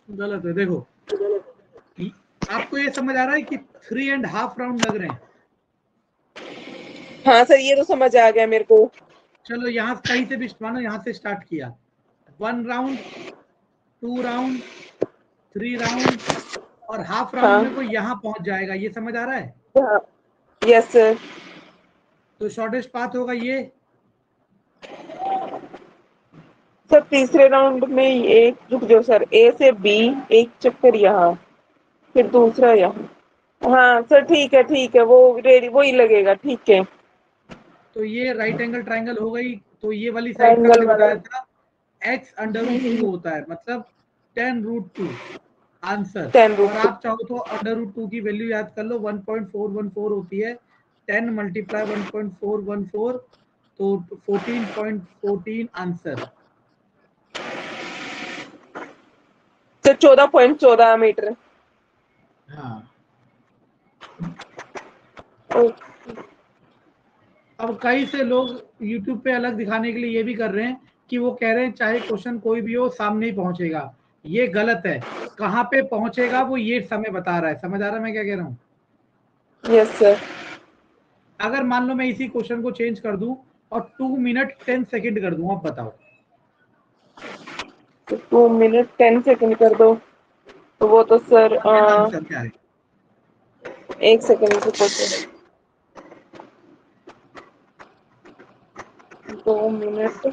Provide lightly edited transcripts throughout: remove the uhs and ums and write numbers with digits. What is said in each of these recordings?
गलत है। देखो आपको ये समझ आ रहा है कि 3.5 राउंड लग रहे हैं। हाँ सर, ये तो समझ आ गया मेरे को। चलो यहाँ कहीं से भी मानो यहाँ से स्टार्ट किया, 1 राउंड, 2 राउंड, 3 राउंड और हाफ राउंड हाँ में वो यहाँ पहुंच जाएगा। ये समझ आ रहा है? हाँ, यस सर। तो शॉर्टेस्ट पाथ होगा ये। सर तीसरे राउंड में एक, रुक जाओ सर, ए से बी एक चक्कर यहाँ, फिर दूसरा यहाँ। हाँ सर ठीक है, वो रेडी वही लगेगा, ठीक है। तो ये राइट एंगल ट्राइंगल हो गई। तो ये वाली साइड का ट्रायंगल मैंने वाला। बताया था x√2 होता है, मतलब 10√2 आंसर। 10 और रुपये। आप चाहो तो √2 की वैल्यू याद कर लो, 1.414 होती है। 10 मल्टीप्लाई 1.414, तो 14.14 आंसर। Sir 14.14 metre. हाँ। ओके। अब कई से लोग YouTube पे अलग दिखाने के लिए ये भी कर रहे हैं कि वो कह रहे हैं चाहे क्वेश्चन कोई भी हो सामने ही पहुंचेगा। ये गलत है। कहाँ पे पहुंचेगा वो ये समय बता रहा है। समझ आ रहा है मैं क्या कह रहा हूँ? Yes sir. अगर मान लो मैं इसी क्वेश्चन को चेंज कर दूं और 2 मिनट 10 सेकंड कर दूं, अब बताओ। 2 मिनट 10 सेकंड कर दो, तो वो तो सर बताओ आंसर क्या है। 1 सेकंड रुको सर। 2 मिनट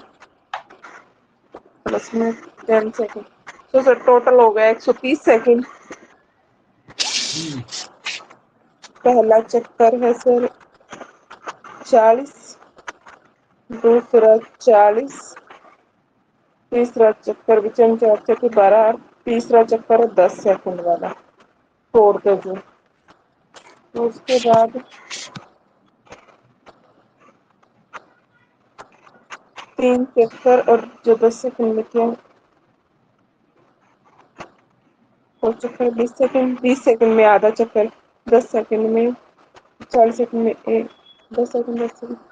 प्लस में 10 सेकंड, तो सर टोटल हो गया 130 सेकंड। हम्म, पहला चक्कर है सर 40, दूसरा 40, तीसरा चक्कर भी 4 12 और तीसरा चक्कर है 10 सेकंड वाला, फोर्थ जो। तो उसके बाद 3 चक्कर और जो 10 सेकंड में थे, और चक्कर 20 सेकंड, 20 सेकंड में आधा चक्कर, 10 सेकंड में, 40 सेकंड में एक, 10 सेकंड 10 सेकंड,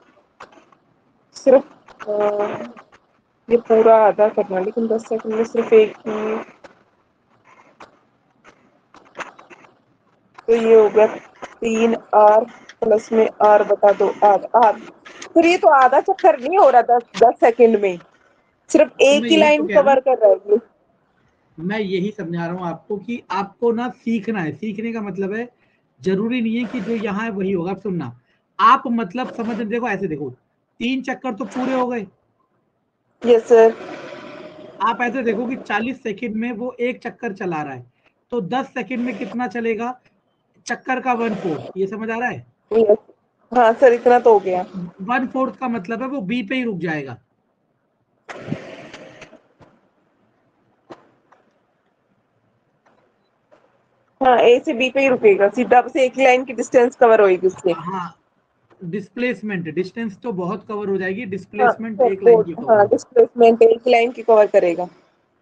सिर्फ ये पूरा आधा करना, लेकिन 10 सेकंड में सिर्फ एक ही। तो ये हो गया 3 आर प्लस में आर बता दो आधा। फिर ये तो आधा चक्कर नहीं हो रहा 10 सेकंड में, सिर्फ तो एक मैं ही यही तो लाइन कह रहा हूँ। कवर कर रहा है। मैं यही समझा रहा हूँ आपको कि आपको ना सीखना है। सीखने का मतलब है जरूरी नहीं है कि जो यहाँ है वही होगा। आप सुनना, आप मतलब समझ, देखो ऐसे देखो, 3 चक्कर तो पूरे हो गए। Yes sir. आप ऐसे देखो कि 40 सेकंड में वो एक चक्कर चला रहा है, तो 10 सेकंड में कितना चलेगा? चक्कर का 1/4। ये समझ आ रहा है? यस। हाँ सर, इतना तो हो गया। 1/4 का मतलब है वो बी पे ही रुक जाएगा। हाँ, ए से बी पे ही रुकेगा, सीधा से एक ही लाइन की डिस्टेंस कवर होगी उससे। हाँ, डिस्प्लेसमेंट, डिस्टेंस तो बहुत कवर हो जाएगी, हाँ डिस्प्लेसमेंट सर, एक लाइन की कवर हाँ होगी। डिस्प्लेसमेंट एक ही लाइन की कवर करेगा।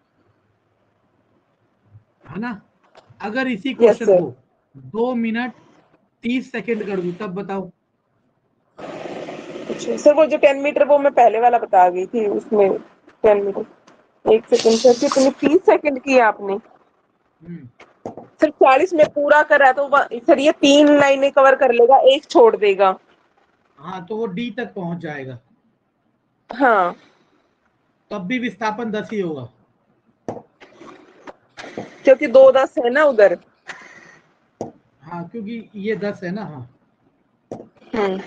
है ना? अगर इसी यस क्वेश्चन सर। को 2 मिनट 30 सेकंड कर दूं तब बताओ। अच्छा सर, वो जो 10 मीटर वो मैं पहले वाला बता गई थी उसमें। 10 मीटर 1 सेकंड सर, कितनी 30 सेकंड की आपने? हम्म, सर 40 में पूरा करा तो सर ये 3 लाइनें कवर कर लेगा, एक छोड़ देगा। हाँ, तो वो डी तक पहुंच जाएगा। हाँ तब भी विस्थापन 10 ही होगा। क्योंकि 2 10 है ना उधर। हाँ, क्योंकि ये 10 है ना। हाँ, हम्म।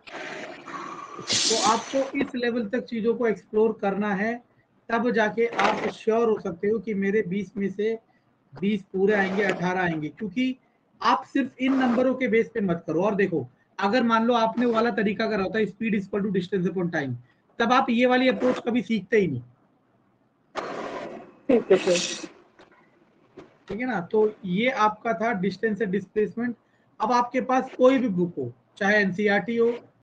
तो आपको इस लेवल तक चीजों को एक्सप्लोर करना है, तब जाके आप श्योर हो सकते हो कि मेरे 20 में से 20 पूरे आएंगे, 18 आएंगे। क्योंकि आप सिर्फ इन नंबरों के बेस पे मत करो। और देखो, अगर मान लो आपने वो वाला तरीका करा होता, speed equal to distance upon time, तब आप ये वाली अप्रोच कभी सीखते ही नहीं। ठीक है सर। ठीक है ना? तो ये आपका था डिस्टेंस से डिस्प्लेसमेंट। अब आपके पास कोई भी बुक हो, चाहे एनसीईआरटी हो,